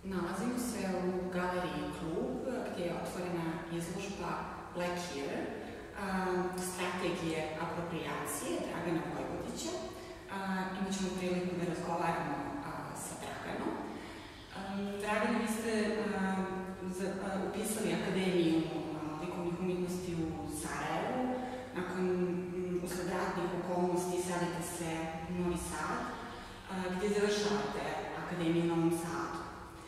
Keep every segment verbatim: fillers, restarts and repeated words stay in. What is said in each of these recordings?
Nalazimo se u galeriji Klub, gdje je otvorena izložba Black Year, strategije apropriacije Dragana Vojvodića. Imat ćemo priliku da razgovaramo sa Draganom. Dragana, vi ste upisali Akademiju likovnih umjetnosti u Sarajevu. Nakon usled radnih okolnosti selite se u Novi Sad, gdje završavate Akademiju u Novom Sadu.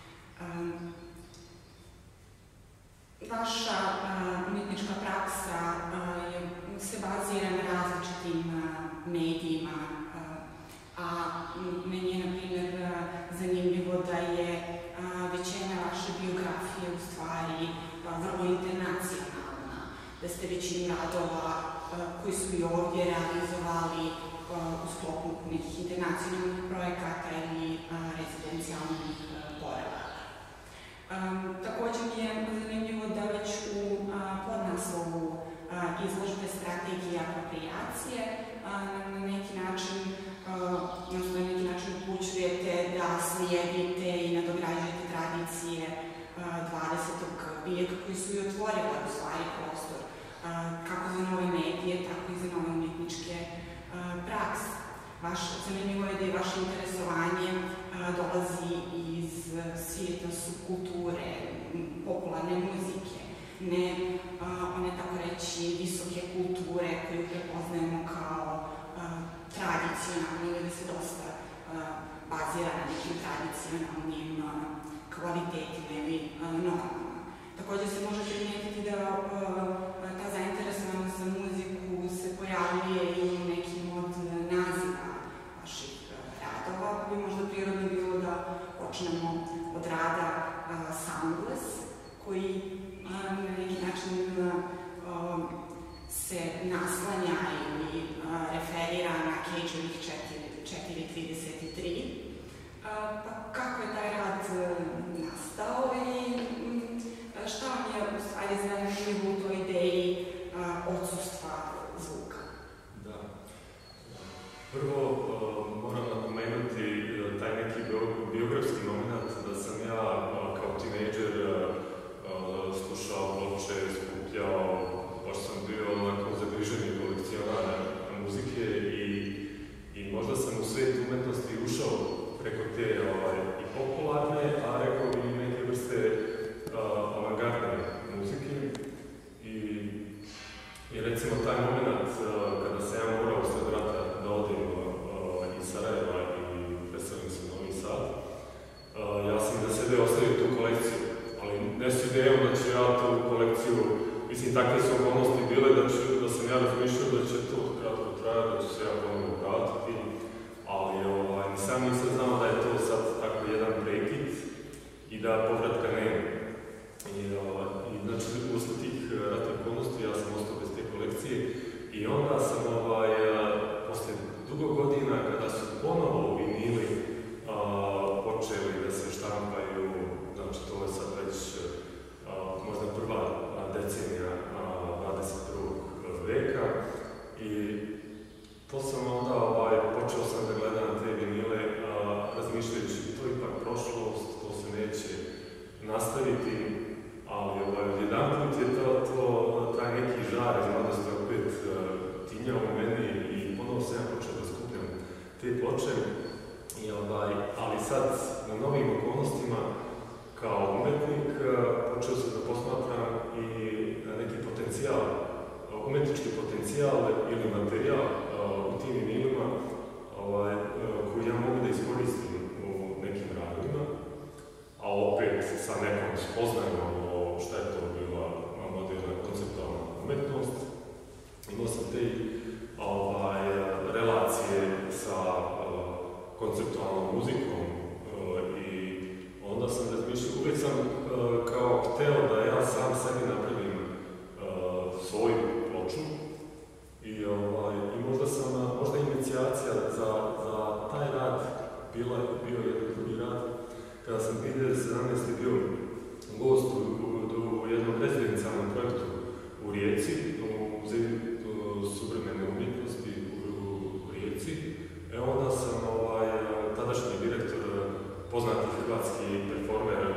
Vaša umjetnička praksa se bazira na različitim medijima, a meni je, na primjer, zanimljivo da je većina vaše biografije u stvari vrlo internacionalna, da ste većinu radova koji su i ovdje realizovali u sklopu nekih internacionalnih projekata ili rezidencijalnih boravaka. Također mi je zanimljivo da već u podnaslovu izložbe strategije apropriacije na neki način na neki način upućujete da slijedite i nadograđujete tradicije dvadesetog vijeka koji su i otvorile u stvari prostor kako za nove medije, tako i za nove umjetničke prakse. Zanimljivo je da je vaše interesovanje dolazi iz svijeta subkulture, popularne muzike, ne one tako reći visoke kulture koju prepoznajemo kao tradicionalne ili da se dosta bazira na nekim tradicionalnim kvalitetima ili normama. Također se može primijetiti da ta zainteresovanost za muziku se pojavljuje i u nekim od naziva vaših radova. Bi možda prirodno bilo da počnemo od rada Soundless, koji na neki način se naslanja ili referira na Cageovih četiri trideset tri. Pa kako je taj rad nastao i šta vam je u stvari zanimljivo u toj ideji odsustva zvuka? Da. Prvo moram napomenuti taj neki biografski moment da sam ja kao tinejdžer slušao ploče, skupljao, baš sam bio onako zagriženi kolekcionar muzike i možda sam u svijet umetnosti ušao preko te i popularne, a rekao bi i neke vrste avangardne muzike. I recimo taj moment kada sam ja morao usred rata da odim iz Sarajeva i preselim se u Novi Sad, ja sam da sebe ostavio tu kolekciju, ali ne s idejom da ću ja tu kolekciju, mislim, takve su okolnosti bile da sam ja razmišljao da će to kratko trajati, da ću se ja ponovno vratiti, ali sam nisam znao da je to sad tako jedan prekid i da povratka nema. I znači, usled tih ratnih okolnosti ja sam ostao bez te kolekcije i onda sam posle dugo godina kada su ponovo vinili počeli da se štampaju, znači to je sad već možda prva decenija dvadeset prvog veka i to sam onda, počeo sam da gledam te vinile razmišljajući to je ipak prošlost, to se neće nastaviti, ali jedan put je to taj neki žar iz mladosti opet tinjao u meni i ponovo sam ja počeo da skupljam te ploče, ali sad na novim okolnostima kao umetnik počeo sam da posmatram i neki potencijal, umetnički potencijal ili materijal u tim vinilima koji ja mogu da iskoristim u nekim radovima, a opet sa nekom spoznajom o šta je to bila moderna konceptualna umetnost. Imao sam te relacije sa konceptualnom muzikom i onda sam razmišljao, uvijek sam kao hteo da ja sam sebi napravim svoju ploču i možda sam, možda inicijacija za taj rad bio jedan drugi rad. Kada sam dvije hiljade sedamnaeste. bio gost u jednom rezidencijalnom projektu u Rijeci, u Muzeju suvremene umjetnosti u Rijeci, onda sam tadašnji direktor, poznati hrvatski performer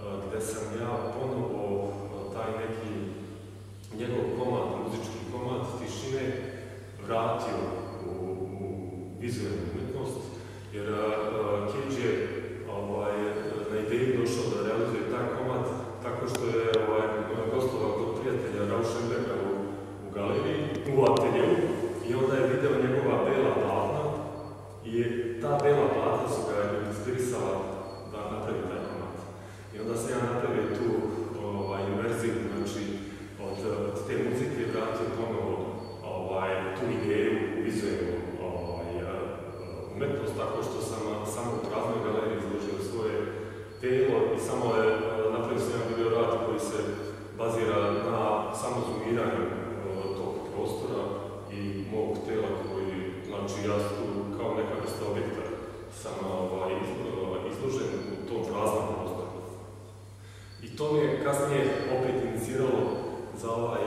gde sam ja ponovo taj neki njegov komad, muzički komad tišine vratio u, u vizualnu umetnost, jer Cage je ovaj, na ideju došao da realizuje taj komad tako što je ovaj, gostovao kod prijatelja Rauschenberga u, u galeriji, u ateljevu, i onda je video njegova bela platna i ta bela platna su ga inspirisala da napravi taj komad. I onda sam ja napravio tu ovaj, inverziju, znači od, od te muzike vratio ponovo ovaj, tu ideju u vizualnu ovaj, umetnost, tako što sam samo u praznoj galeriji izložio svoje telo i samo je napravio sam jedan video rad koji se bazira na samo zoomiranju tog prostora i mog tela koji, znači ja tu kao neka vrsta objekta sam ovaj, izložen u tom praznom prostoru. I to mi je kasnije opet iniciralo za ovaj,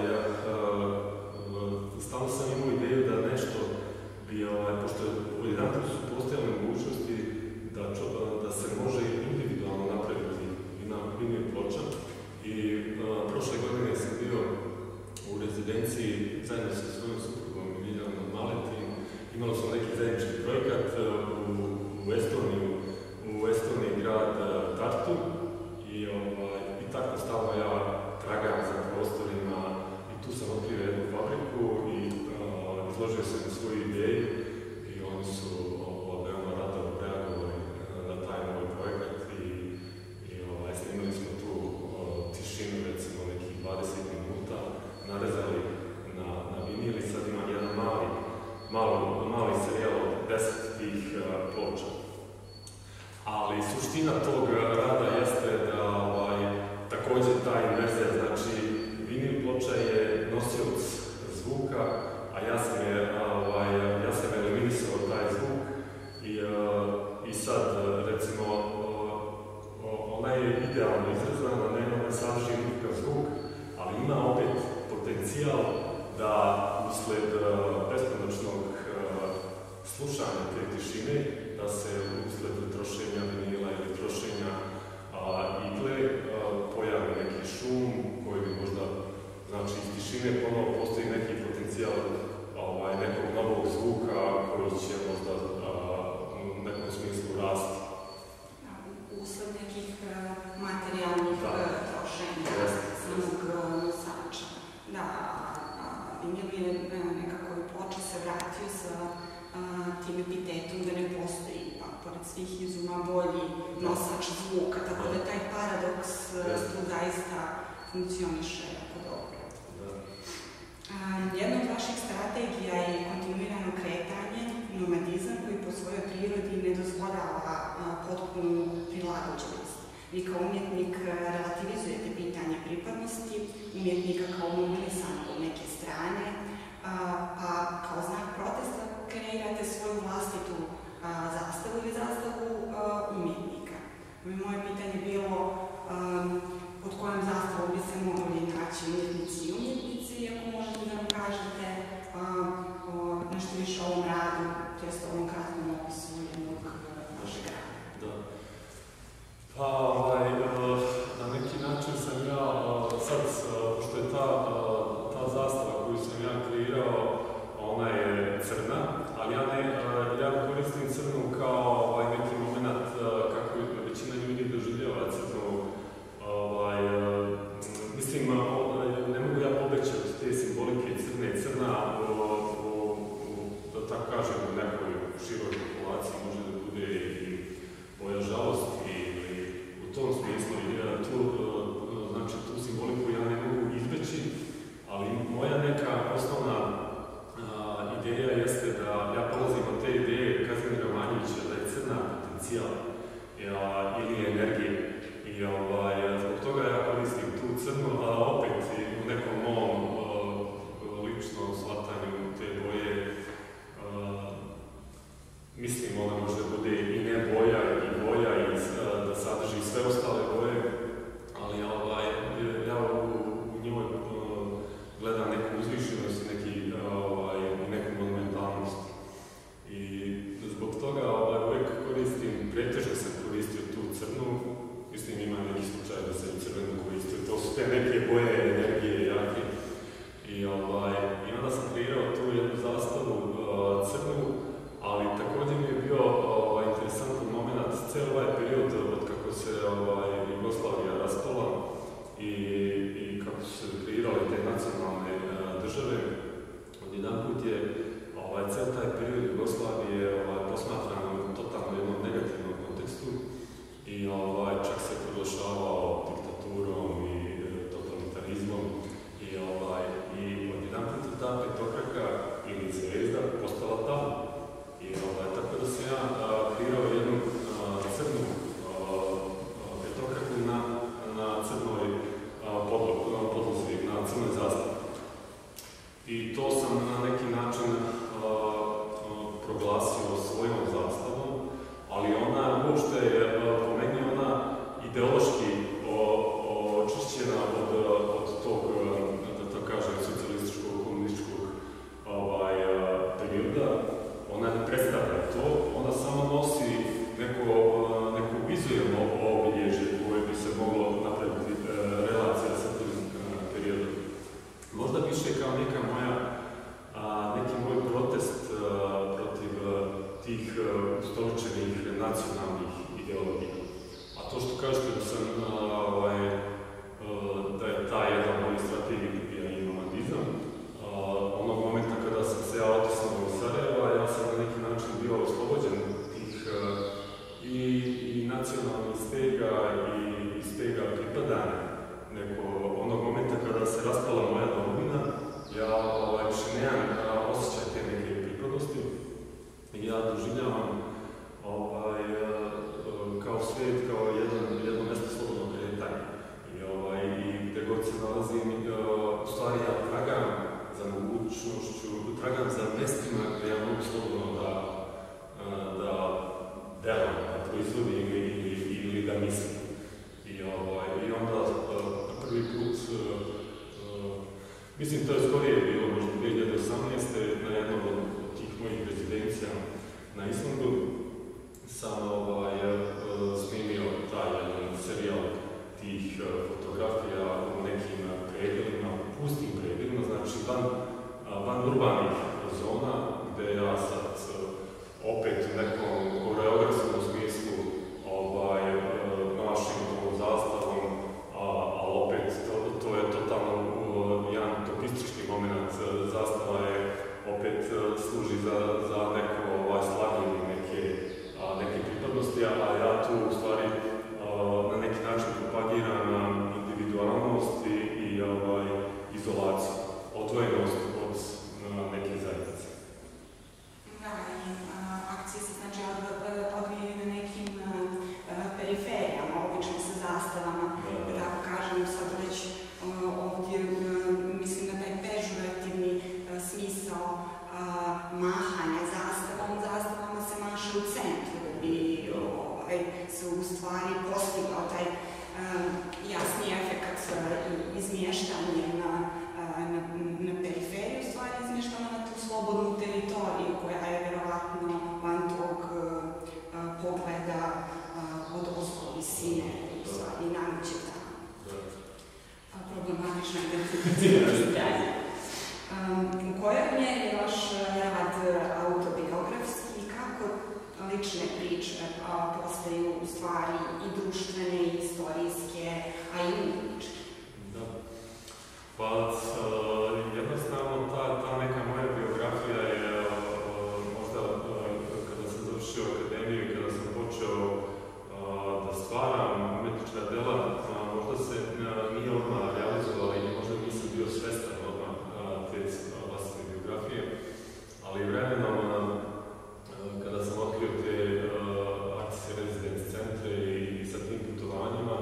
stalno sam imao ideju da nešto bi, ovaj, pošto odjedanput su postojale mogućnosti da, da se može individualno napraviti na liniju ploča. I a, prošle godine sam bio u rezidenciji zajedno sa svojom suprugom Liljanom Maletin. Imali smo neki zajednički projekat u, u Estoniju, u Estoniji grad Tartu. I, ovaj, i tako stalno ja tragam za prostorima i tu sam otkrio jednu fabriku i a, izložio sam svoju ideju i oni su ovaj, veoma rado reagovali na taj moj projekat i, i ovaj, snimili smo tu o, tišinu, recimo nekih dvadeset minuta, narezali na, na vinil i sad imam jedan mali, malo, mali serijal od deset tih a, ploča. Ali suština tog rada jeste da ovaj, također ta inverzija, znači vinil ploča je nosioc zvuka, a ja sam je, ovaj, ja sam eliminisao taj zvuk i, i sad, recimo, ona je idealno izrezana, ne, ne sadrži nikakav zvuk, ali ima opet potencijal da usled beskonačnog slušanja te tišine, da se usled trošenja vinila ili trošenja a, igle a, pojavi neki šum koji bi možda, znači iz tišine ponovo postoji neki potencijal ovaj, nekog novog zvuka koji će možda a, u nekom smislu rasti. Usled nekih materijalnih trošenja samog nosača. Da, vinil je nekako i ploča se vratio sa tim epitetom da ne postoji, pa pored svih izuma bolji nosač zvuka, tako da taj paradoks tu zaista funkcioniše jako dobro. Jedna od vaših strategija je kontinuirano kretanje, nomadizam koji po svojoj prirodi ne dozvoljava potpunu prilagođenost. Vi kao umjetnik relativizujete pitanje pripadnosti, umjetnika kao mobilisanog u neke strane, pa kao znak protesta kreirate svoju vlastitu a, zastavu ili zastavu a, umjetnika. Moje pitanje je bilo um, pod kojom zastavom bi se mogli naći umjetnici i umjetnici, ako možete da nam kažete a, o, nešto više o ovom radu, to jest o ovom kratkom opisu jednog vašeg rada. Da. Pa, ovaj, na neki način sam ja sad, pošto je ta, ta zastava koju sam ja kreirao, ona je crna, ali ja ne, ja koristim crnu kao ovaj, neki moment kako većina ljudi doživljava crnu su te neke boje, energije, jake. I, ovaj, i onda sam kreirao tu jednu zastavu uh, crnu, ali također mi je bio ovaj, interesantan moment, cijel ovaj period od kako se ovaj, Jugoslavija raspala i, i kako su se kreirale te nacionalne uh, države, odjedanput je ovaj, cijel taj period Jugoslavije ovaj, posmatran u totalno jednom negativnom kontekstu i ovaj, čak se proglašavao diktaturom i totalitarizmom i, ovaj, i odjedanput ta petokraka ili zvezda postala tabu. I ovaj, tako da sam ja a, kreirao jednu a, crnu a, petokraku na, na crnoj podlozi, na crnoj zastavi. I to sam na neki način a, a, proglasio svojom zastavom, ali ona uopšte je po meni ona ideološki očišćena od, od tog, da to kažem, socijalističkog, komunističkog ovaj, perioda. Ona ne predstavlja to, ona samo nosi neko, neku vizualno obilježje koje bi se moglo napraviti relacija sa tim periodom. Možda više kao neka moja, neki moj protest protiv tih ustoličenih nacionalnih ideologija. A to što kažete da sam, ovaj, da je ta jedna moja strategija i nomandizam, onog momenta kada sam se ja otisnuo iz Sarajeva, ja sam na neki način bio oslobođen tih i, i nacionalnih stega i stega pripadanja. Nego onog momenta kada se raspala moja domovina, ja ovaj, više nemam osjećaj te neke pripadnosti i ja doživljavam ovaj, kao svijet, kao jedan, jedno mjesto slobodnog kretanja. I, ovaj, i gdje god se nalazim, u stvari ja tragam za mogućnošću, tragam za mjestima gdje ja mogu slobodno da, da delam, da proizvodim ili, ili da mislim. I, ovaj, i onda prvi put, mislim to je skorije bilo, možda dvije hiljade osamnaeste. na jednom od tih mojih rezidencija na Islandu sam ovaj, snimio taj jedan serijal tih fotografija u nekim predjelima, pustim predjelima, znači van, van urbanih zona, gdje ja sad opet u nekom koreografskom smislu ovaj, nošim ovom zastavom, ali opet to, to je totalno jedan topistički moment. Zastava je opet služi za, za neko ovaj, slavljenje neke, neke pripadnosti, a ja tu u stvari na neki način propagiram individualnost i, i ovaj, izolaciju, odvojenost od neke zajednice. Da, i akcije se znači odvijaju na nekim periferijama, obično sa zastavama, da tako kažem, sad već ovdje mislim na taj pežurativni smisao mahanja zastavom, zastavama se maše u centru i ovaj, se u stvari postigao taj jasni efekt izmještanja na, na, na periferiju, u stvari izmještana na tu slobodnu teritoriju koja je vjerovatno van tog pogleda od ozgo visine, u stvari nameće ta problematična identifikacija. U kojoj mjeri je vaš rad autobiografski i kako lične priče postaju u stvari i društvene, i istorijske, a i umjetničke? Da. Pa, jednostavno, ta, ta neka moja biografija je možda kada sam završio akademiju i kada sam počeo da stvaram umjetnička dela, možda se nije odmah realizovala i možda nisam bio svestan odmah te vlastne biografije, ali vremenom kada sam otkrio te akcije residence centre i sa tim putovanjima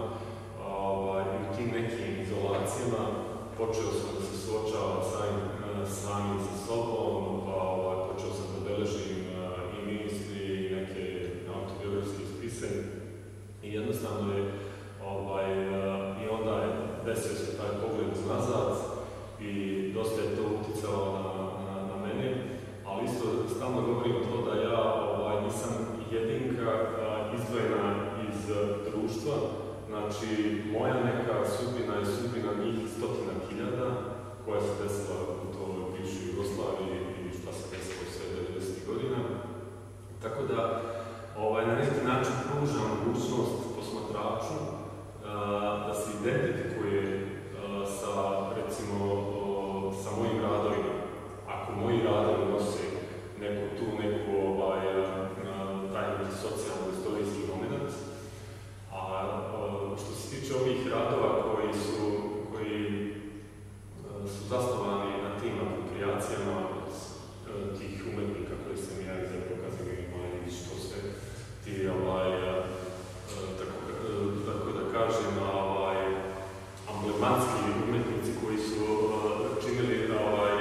i u tim nekim izolacijama počeo sam da se suočavam samim sa sobom, počeo sam da beležim i misli i neke autobiografske spise i jednostavno je ovaj, i onda je desio se taj pogled nazad i dosta je to uticalo na, na, na mene, ali isto stalno govorim to da ja ovaj, nisam jedinka izdvojena iz društva, znači Znači, moja neka sudbina je sudbina njih stotina hiljada koja se desila u toj bivšoj Jugoslaviji i šta se desilo sve devedesetih godina. Tako da, ovaj, na neki način pruža mogućnost posmatraču da se identifikuje sa, recimo, sa mojim radovima. Ako moji radovi nose neku tu, neku, ovaj, taj neki socijalno-istorijski moment, a što se tiče ovih radova koji su, koji su zasnovani na tim apropriacijama od tih umetnika koji sam ja izabrao, Kazimir Maljević, to sve ti, ovaj, tako, tako da kažem, ovaj, amblematski umetnici koji su činili, ovaj,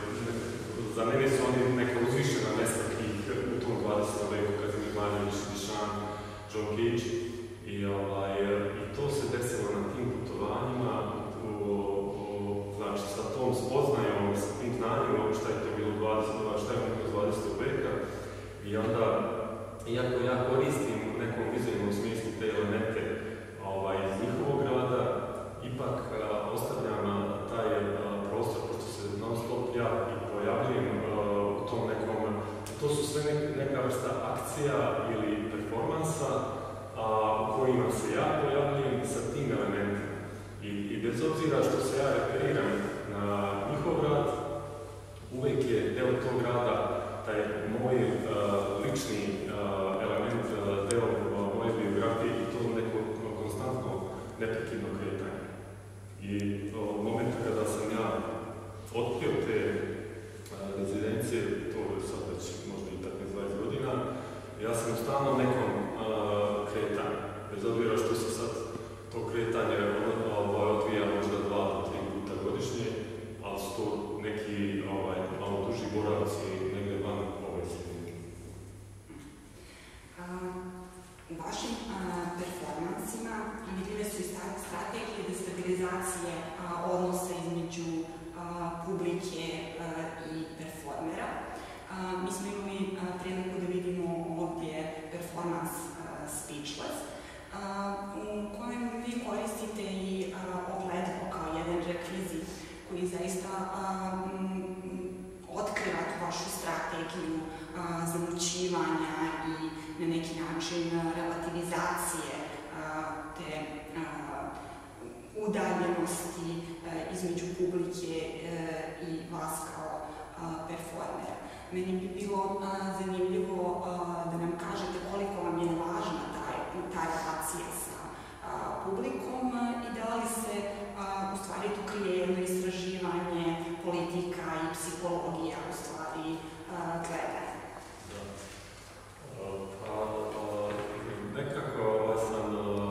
za mene su oni neka uzvišena mesta tih u tom dvadesetom veku, Kazimir Maljević, Dišan, John Cage. I, ovaj, I to se desilo na tim putovanjima, u, u, znači sa tom spoznajom, sa tim znanjem, šta je to bilo dvadesetog, šta je bilo dvadesetog veka. I onda, iako ja koristim u nekom vizualnom smislu te elemente ovaj, iz njihovog rada, ipak a, ostavljam a, taj a, prostor, pošto se non stop ja i pojavljam a, u tom nekom, to su sve nek, neka vrsta akcija ili performansa a, u kojima se ja pojavljam sa tim elementima. I, I bez obzira što se ja referiram na njihov rad, uvek je deo tog rada taj moj uh, lični uh, element, uh, deo uh, moje biografije i to neko konstantno neprekidno kretanje. I od momenta kada sam ja otkrio te uh, rezidencije, to je sad već možda i petnaest dvadeset godina, ja sam u stalnom nekom uh, kretanju. Bez obzira što se sad to kretanje ovaj, odvija možda dva do tri puta godišnje, ali su to neki ovaj, malo duži boravci negde van ove sredine. U vašim performansima vidljive su i strategije destabilizacije odnosa između publike i performera. Mi smo imali priliku da vidimo ovdje performans Speechless, u kojem vi koristite i ogledalo kao jedan rekvizit koji zaista otkriva tu vašu strategiju zamućivanja i na neki način relativizacije te udaljenosti između publike i vas kao performera. Meni bi bilo zanimljivo da nam kažete koliko vam je važna ta relacija sa publikom i da li se u stvari tu krije jedno istraživanje politika i psihologija u stvari gledanja. Nekako sam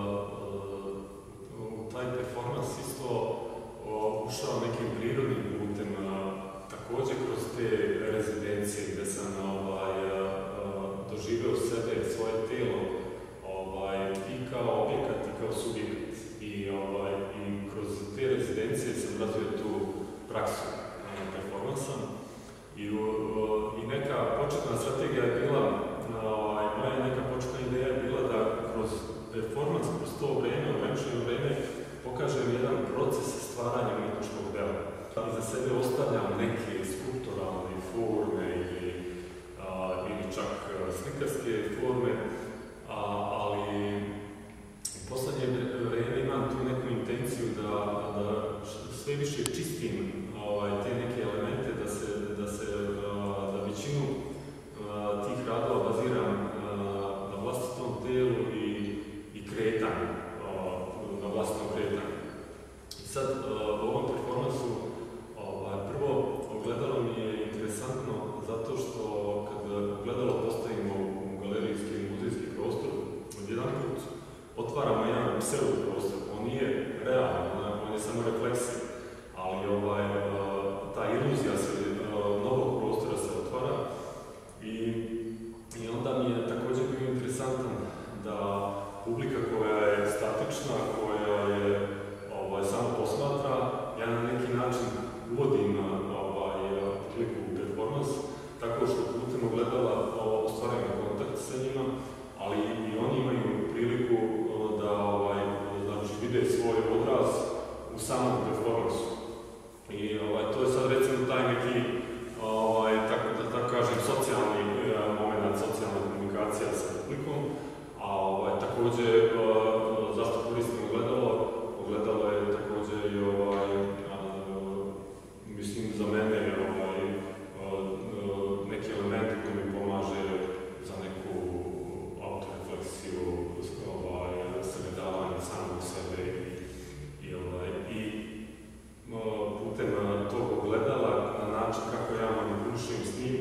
u taj performans isto ušao nekim prirodnim putem, takođe kroz te rezidencije gde sam doživeo sebe, svoje telo, i kao objekat i kao subjekat. I, ovaj, i kroz te rezidencije sam razvio tu praksu performansa. I, i neka početna strategija je bila, ovaj, moja neka početna ideja je bila da kroz performans, kroz to vreme, ograničeno vreme, pokažem jedan proces stvaranja umetničkog dela. I za sebe ostavljam neke skulpturalne forme ili, a, ili čak slikarske forme, a, ali u poslednje vreme imam tu neku intenciju da, da sve više čistim ovaj, te neke elemente, da se, da se da većinu tih radova baziram na vlastitom telu i, i kretanju, na vlastitom kretanju. I sad u ovom performansu ovaj, prvo ogledalo mi je interesantno zato što kad ogledalo postavimo u galerijski i muzejski prostor, odjedan put otvaramo jedan pseudo prostor. On nije realan, on je samo refleksija, ali ovaj, ta iluzija se, novog prostora se otvara i, i onda mi je također bio interesantan da publika koja je statična, koja je ovaj, samo posmatra, odraz u samom performansu. I ovaj, to je sad recimo taj neki, ovaj, tako da tako kažem, socijalni moment, socijalna komunikacija sa publikom, a ovaj, također zašto koristim ogledalo? Ogledalo je također i ovaj, a, mislim za mene ovaj, neki elementi koji mi pomaže za neku autorefleksiju, ovaj, sagledavanje samog sebe i, i, ovaj, i putem tog ogledala na način kako ja manipulišem s njim.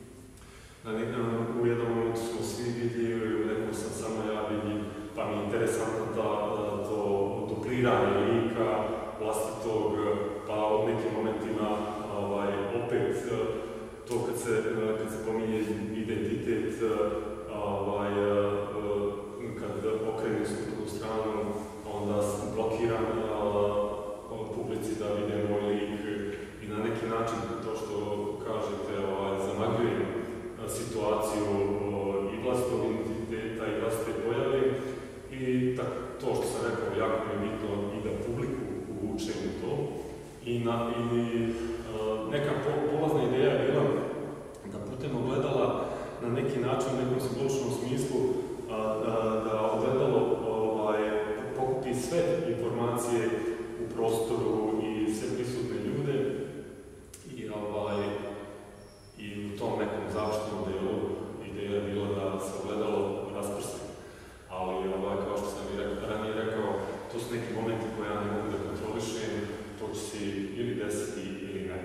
U jednom momentu smo svi vidjeli, u nekom sam samo ja vidim, pa mi je interesantno da, to dupliranje lika vlastitog, pa u nekim momentima ovaj, opet to kad se, kad se pominje identitet, ovaj, kad okrenem s drugu stranu, onda sam blokiran publici da vide moj lik i na neki način to što kažete ovaj, zamagljujem situaciju i vlastitog identiteta i vlastite pojave i tak, to što sam rekao jako mi je bitno i da publiku uvučem u to i, na, i uh, neka po, polazna ideja je bila da putem ogledala na neki način u nekom simboličnom smislu uh, da, da ogledalo ovaj, pokupi sve informacije u prostoru i sve prisutne ljude i, ovaj, i u tom nekom završnom delu ideja je bila da se ogledalo rasprsti. Ali ovaj, kao što sam i rekao, ranije rekao, to su neki momenti koje ja ne mogu da kontrolišem, to će se ili desiti ili ne.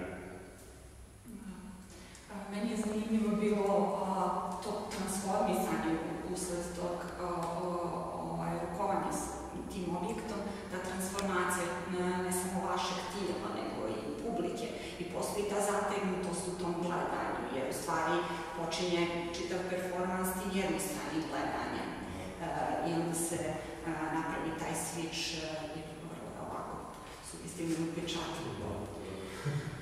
Meni je zanimljivo bilo a, to transformisanje usled tog ovaj, rukovanja s tim objektom, ta transformacija ne, ne samo vašeg tijela, nego i publike. I postoji ta zategnutost u tom gledanju, jer u stvari počinje čitav performans tim jednostranim gledanjem. E, I onda se e, napravi taj switch e, i vrlo ovako sugestivno upečatljivo.